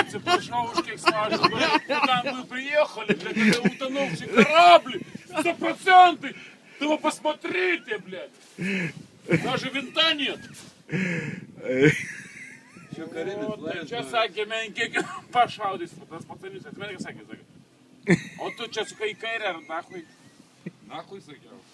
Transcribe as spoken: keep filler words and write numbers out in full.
цепашовушки, сважи, куда мы приехали, блядь, это утонувший корабль, сто процентов. Да вы посмотрите, блядь. Даже винта нет. Сейчас саки меньки пошаудись, пацаны, смотри, саки, саки. Вот тут сейчас и кайрер, нахуй. Нахуй саки.